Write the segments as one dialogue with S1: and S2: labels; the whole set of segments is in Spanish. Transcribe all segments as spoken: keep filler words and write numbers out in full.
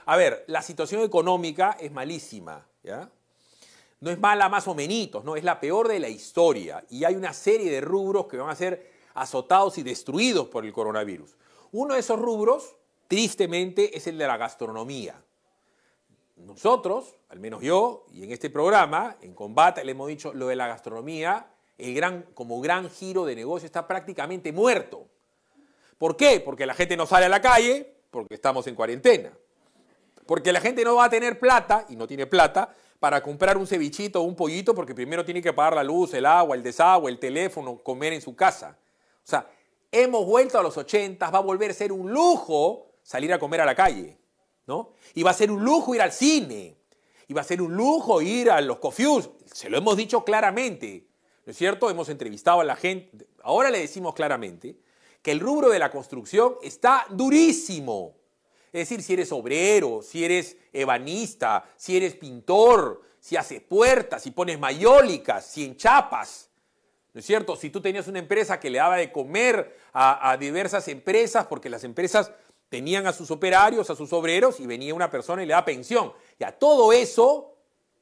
S1: A ver, la situación económica es malísima, ¿ya? No es mala más o menos, no, es la peor de la historia. Y hay una serie de rubros que van a ser azotados y destruidos por el coronavirus. Uno de esos rubros, tristemente, es el de la gastronomía. Nosotros, al menos yo, y en este programa, en Combate, le hemos dicho lo de la gastronomía, el gran, como gran giro de negocio está prácticamente muerto. ¿Por qué? Porque la gente no sale a la calle, porque estamos en cuarentena. Porque la gente no va a tener plata, y no tiene plata, para comprar un cevichito o un pollito, porque primero tiene que pagar la luz, el agua, el desagüe, el teléfono, comer en su casa. O sea, hemos vuelto a los ochentas, va a volver a ser un lujo salir a comer a la calle, ¿no? Y va a ser un lujo ir al cine, y va a ser un lujo ir a los cofiús. Se lo hemos dicho claramente, ¿no es cierto? Hemos entrevistado a la gente. Ahora le decimos claramente que el rubro de la construcción está durísimo. Es decir, si eres obrero, si eres ebanista, si eres pintor, si haces puertas, si pones mayólicas, si enchapas, ¿no es cierto? Si tú tenías una empresa que le daba de comer a, a diversas empresas, porque las empresas tenían a sus operarios, a sus obreros, y venía una persona y le daba pensión. Ya todo eso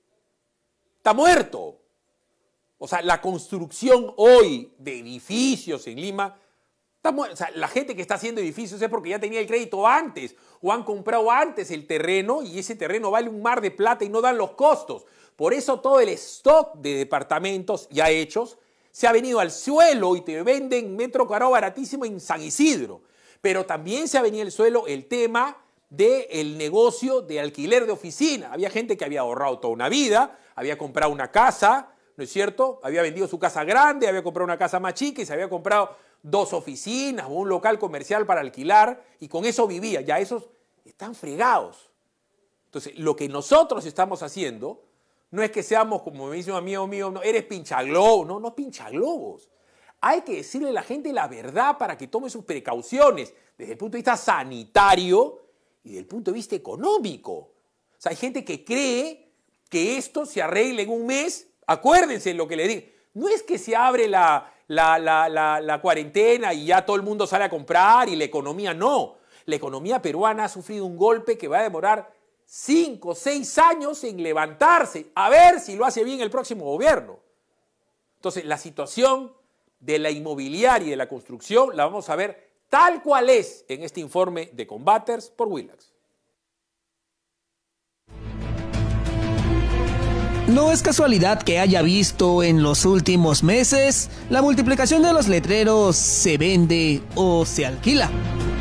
S1: está muerto. O sea, la construcción hoy de edificios en Lima, está muerta. O sea, la gente que está haciendo edificios es porque ya tenía el crédito antes, o han comprado antes el terreno, y ese terreno vale un mar de plata y no dan los costos. Por eso todo el stock de departamentos ya hechos se ha venido al suelo y te venden metro cuadrado baratísimo en San Isidro. Pero también se ha venido al suelo el tema del negocio de alquiler de oficina. Había gente que había ahorrado toda una vida, había comprado una casa, ¿no es cierto? Había vendido su casa grande, había comprado una casa más chica y se había comprado dos oficinas o un local comercial para alquilar y con eso vivía. Ya esos están fregados. Entonces, lo que nosotros estamos haciendo no es que seamos, como me dice un amigo mío, no, eres pinchaglobos. No, no pinchaglobos. Hay que decirle a la gente la verdad para que tome sus precauciones desde el punto de vista sanitario y desde el punto de vista económico. O sea, hay gente que cree que esto se arregle en un mes. Acuérdense lo que le digo. No es que se abre la, la, la, la, la cuarentena y ya todo el mundo sale a comprar y la economía no. La economía peruana ha sufrido un golpe que va a demorar cinco o seis años en levantarse. A ver si lo hace bien el próximo gobierno. Entonces, la situación de la inmobiliaria y de la construcción la vamos a ver tal cual es en este informe de Combaters por Willax.
S2: No es casualidad que haya visto en los últimos meses la multiplicación de los letreros "se vende" o "se alquila".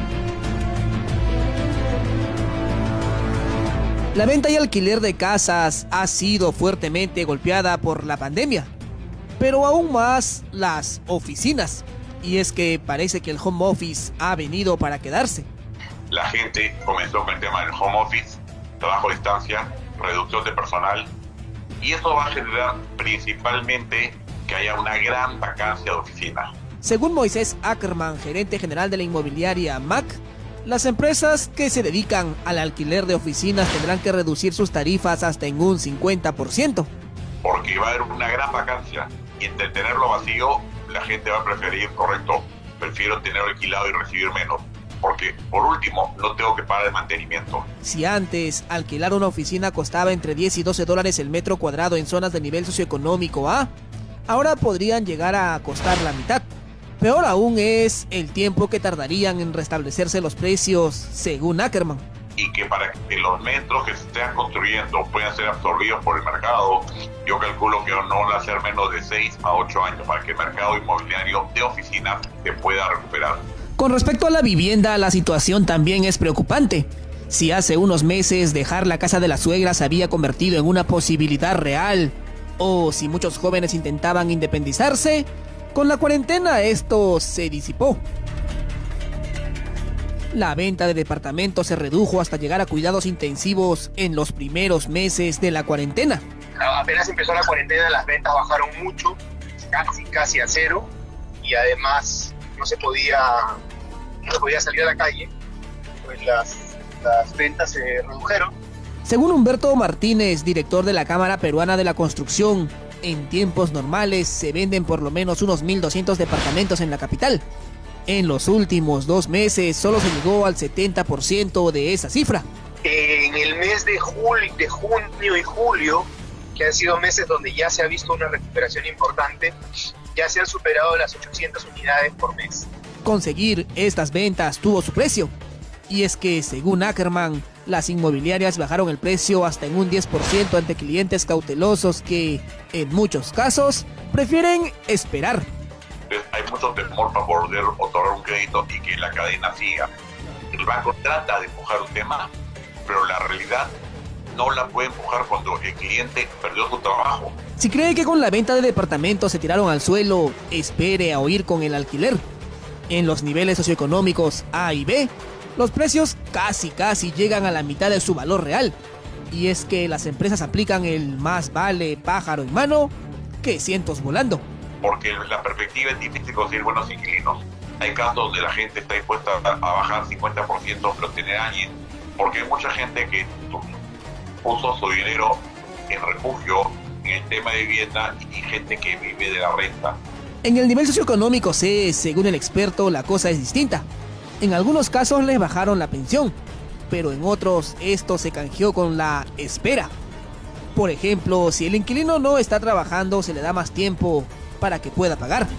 S2: La venta y alquiler de casas ha sido fuertemente golpeada por la pandemia, pero aún más las oficinas. Y es que parece que el home office ha venido para quedarse.
S3: La gente comenzó con el tema del home office, trabajo a distancia, reducción de personal, y eso va a generar principalmente que haya una gran vacancia de oficina.
S2: Según Moisés Ackerman, gerente general de la inmobiliaria M A C, las empresas que se dedican al alquiler de oficinas tendrán que reducir sus tarifas hasta en un cincuenta por ciento.
S3: Porque va a haber una gran vacancia y entre tenerlo vacío, la gente va a preferir, correcto, prefiero tenerlo alquilado y recibir menos. Porque, por último, no tengo que pagar el mantenimiento.
S2: Si antes alquilar una oficina costaba entre diez y doce dólares el metro cuadrado en zonas de nivel socioeconómico A, ahora podrían llegar a costar la mitad. Peor aún es el tiempo que tardarían en restablecerse los precios, según Ackerman.
S3: Y que para que los metros que se estén construyendo puedan ser absorbidos por el mercado, yo calculo que no van a ser menos de seis a ocho años para que el mercado inmobiliario de oficinas se pueda recuperar.
S2: Con respecto a la vivienda, la situación también es preocupante. Si hace unos meses dejar la casa de la suegra se había convertido en una posibilidad real, o si muchos jóvenes intentaban independizarse, con la cuarentena esto se disipó. La venta de departamentos se redujo hasta llegar a cuidados intensivos en los primeros meses de la cuarentena.
S4: Apenas empezó la cuarentena, las ventas bajaron mucho, casi, casi a cero, y además no se podía, no se podía salir a la calle, pues las, las ventas se redujeron.
S2: Según Humberto Martínez, director de la Cámara Peruana de la Construcción, en tiempos normales se venden por lo menos unos mil doscientos departamentos en la capital. En los últimos dos meses solo se llegó al setenta por ciento de esa cifra.
S4: En el mes de, julio, de junio y julio, que han sido meses donde ya se ha visto una recuperación importante, ya se han superado las ochocientas unidades por mes.
S2: Conseguir estas ventas tuvo su precio. Y es que, según Ackerman, las inmobiliarias bajaron el precio hasta en un diez por ciento ante clientes cautelosos que, en muchos casos, prefieren esperar.
S3: Hay mucho temor para poder otorgar un crédito y que la cadena siga. El banco trata de empujar un tema, pero la realidad no la puede empujar cuando el cliente perdió su trabajo.
S2: Si cree que con la venta de departamentos se tiraron al suelo, espere a oír con el alquiler. En los niveles socioeconómicos A y B, los precios casi casi llegan a la mitad de su valor real. Y es que las empresas aplican el más vale pájaro en mano que cientos volando.
S3: Porque en la perspectiva es difícil conseguir buenos inquilinos. Hay casos donde la gente está dispuesta a, a bajar cincuenta por ciento, pero tener a alguien. Porque hay mucha gente que puso su dinero en refugio, en el tema de vivienda, y gente que vive de la renta.
S2: En el nivel socioeconómico C, según el experto, la cosa es distinta. En algunos casos les bajaron la pensión, pero en otros esto se canjeó con la espera. Por ejemplo, si el inquilino no está trabajando, se le da más tiempo para que pueda pagar.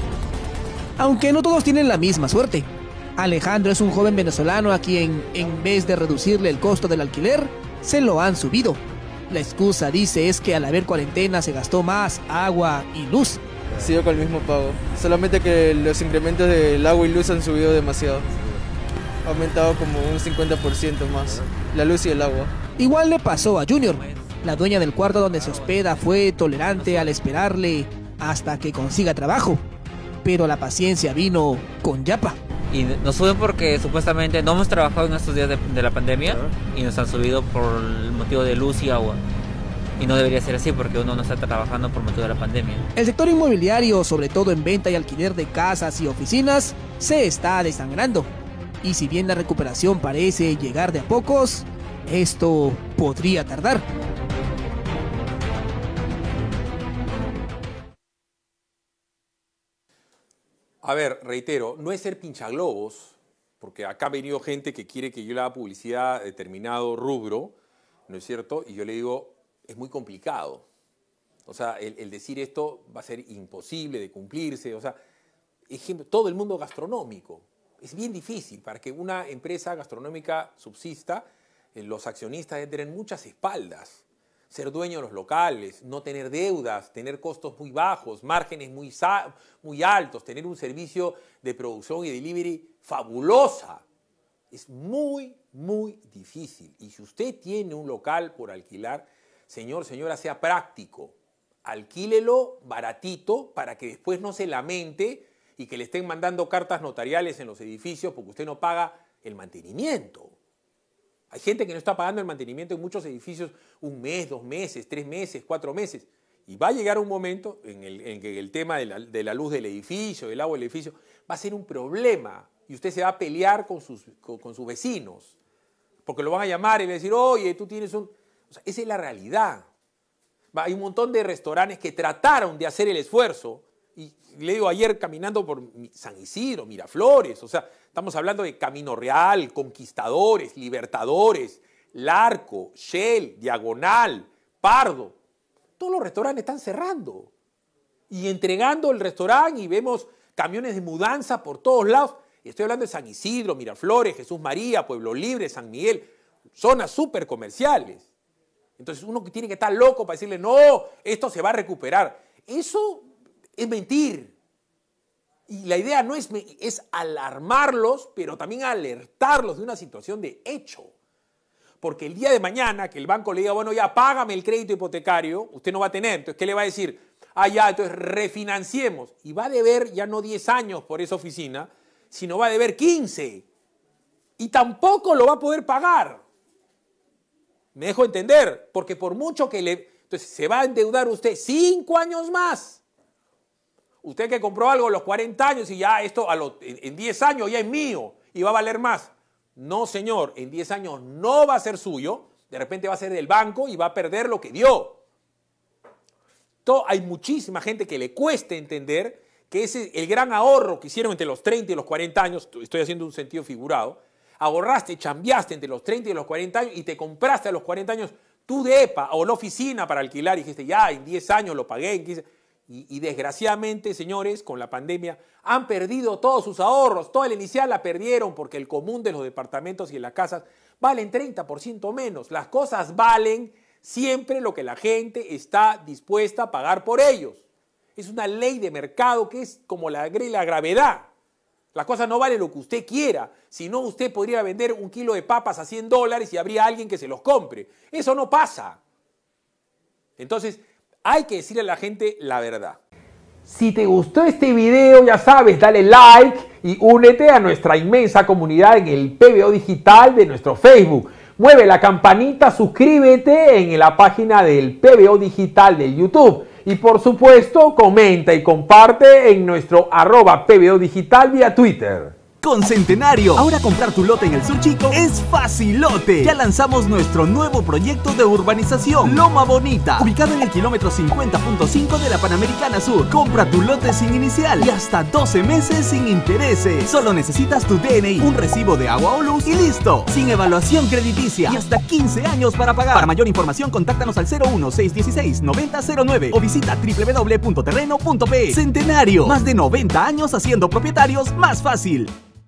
S2: Aunque no todos tienen la misma suerte. Alejandro es un joven venezolano a quien, en vez de reducirle el costo del alquiler, se lo han subido. La excusa, dice, es que al haber cuarentena se gastó más agua y luz.
S5: Sigo con el mismo pago, solamente que los incrementos del agua y luz han subido demasiado. Ha aumentado como un cincuenta por ciento más, la luz y el agua.
S2: Igual le pasó a Junior. La dueña del cuarto donde se hospeda fue tolerante al esperarle hasta que consiga trabajo. Pero la paciencia vino con yapa.
S6: Y nos suben porque supuestamente no hemos trabajado en estos días de, de la pandemia y nos han subido por el motivo de luz y agua. Y no debería ser así porque uno no está trabajando por motivo de la pandemia.
S2: El sector inmobiliario, sobre todo en venta y alquiler de casas y oficinas, se está desangrando. Y si bien la recuperación parece llegar de a pocos, esto podría tardar.
S1: A ver, reitero, no es ser pinchaglobos, porque acá ha venido gente que quiere que yo le haga publicidad a determinado rubro, ¿no es cierto? Y yo le digo, es muy complicado. O sea, el, el decir esto va a ser imposible de cumplirse. O sea, ejemplo, todo el mundo gastronómico. Es bien difícil para que una empresa gastronómica subsista, eh, los accionistas deben tener muchas espaldas. Ser dueño de los locales, no tener deudas, tener costos muy bajos, márgenes muy, muy altos, tener un servicio de producción y delivery fabulosa. Es muy, muy difícil. Y si usted tiene un local por alquilar, señor, señora, sea práctico. Alquílelo baratito para que después no se lamente y que le estén mandando cartas notariales en los edificios porque usted no paga el mantenimiento. Hay gente que no está pagando el mantenimiento en muchos edificios un mes, dos meses, tres meses, cuatro meses. Y va a llegar un momento en, el, en que el tema de la, de la luz del edificio, del agua del edificio, va a ser un problema. Y usted se va a pelear con sus, con, con sus vecinos. Porque lo van a llamar y le van a decir, oye, tú tienes un... O sea, esa es la realidad. Va, hay un montón de restaurantes que trataron de hacer el esfuerzo. Y le digo, ayer caminando por San Isidro, Miraflores, o sea, estamos hablando de Camino Real, Conquistadores, Libertadores, Larco, Shell, Diagonal, Pardo. Todos los restaurantes están cerrando y entregando el restaurante y vemos camiones de mudanza por todos lados. Estoy hablando de San Isidro, Miraflores, Jesús María, Pueblo Libre, San Miguel, zonas súper comerciales. Entonces uno tiene que estar loco para decirle, no, esto se va a recuperar. Eso es mentir. Y la idea no es, es alarmarlos, pero también alertarlos de una situación de hecho. Porque el día de mañana que el banco le diga, bueno, ya págame el crédito hipotecario, usted no va a tener. Entonces, ¿qué le va a decir? Ah, ya, entonces refinanciemos. Y va a deber ya no diez años por esa oficina, sino va a deber quince. Y tampoco lo va a poder pagar. Me dejo entender, porque por mucho que le... Entonces, se va a endeudar usted cinco años más. Usted que compró algo a los cuarenta años y ya esto a los, en diez años ya es mío y va a valer más. No, señor, en diez años no va a ser suyo, de repente va a ser del banco y va a perder lo que dio. Todo, hay muchísima gente que le cuesta entender que ese el gran ahorro que hicieron entre los treinta y los cuarenta años, estoy haciendo un sentido figurado, ahorraste, chambeaste entre los treinta y los cuarenta años y te compraste a los cuarenta años tu depa o la oficina para alquilar y dijiste, ya, en diez años lo pagué, en quince. Y, y desgraciadamente, señores, con la pandemia han perdido todos sus ahorros. Toda la inicial la perdieron porque el común de los departamentos y de las casas valen treinta por ciento menos. Las cosas valen siempre lo que la gente está dispuesta a pagar por ellos. Es una ley de mercado que es como la, la gravedad. Las cosas no valen lo que usted quiera. Si no, usted podría vender un kilo de papas a cien dólares y habría alguien que se los compre. Eso no pasa. Entonces, hay que decirle a la gente la verdad. Si te gustó este video, ya sabes, dale like y únete a nuestra inmensa comunidad en el P B O Digital de nuestro Facebook. Mueve la campanita, suscríbete en la página del P B O Digital de YouTube. Y por supuesto, comenta y comparte en nuestro arroba P B O Digital vía Twitter.
S7: Con Centenario, ahora comprar tu lote en el Sur Chico es facilote. Ya lanzamos nuestro nuevo proyecto de urbanización, Loma Bonita, ubicado en el kilómetro cincuenta punto cinco de la Panamericana Sur. Compra tu lote sin inicial y hasta doce meses sin intereses. Solo necesitas tu D N I, un recibo de agua o luz y listo. Sin evaluación crediticia y hasta quince años para pagar. Para mayor información, contáctanos al cero uno, seis uno seis, nueve cero cero nueve o visita doble u doble u doble u punto terreno punto pe. Centenario, más de noventa años haciendo propietarios más fácil.